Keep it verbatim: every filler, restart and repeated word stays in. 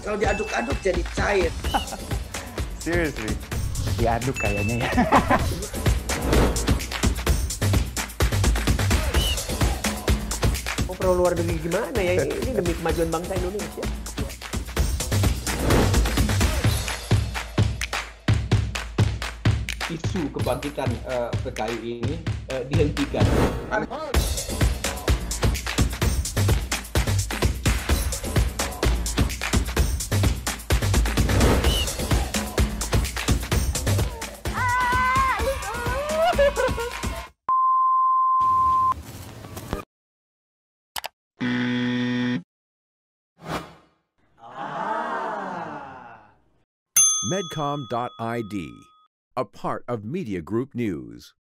Kalau diaduk-aduk jadi cair. Seriously? Diaduk kayaknya ya. Oh, pro luar negeri gimana ya? Ini demi kemajuan bangsa Indonesia. Isu kebangkitan uh, P K I ini uh, dihentikan. Medcom dot I D, a part of Media Group News.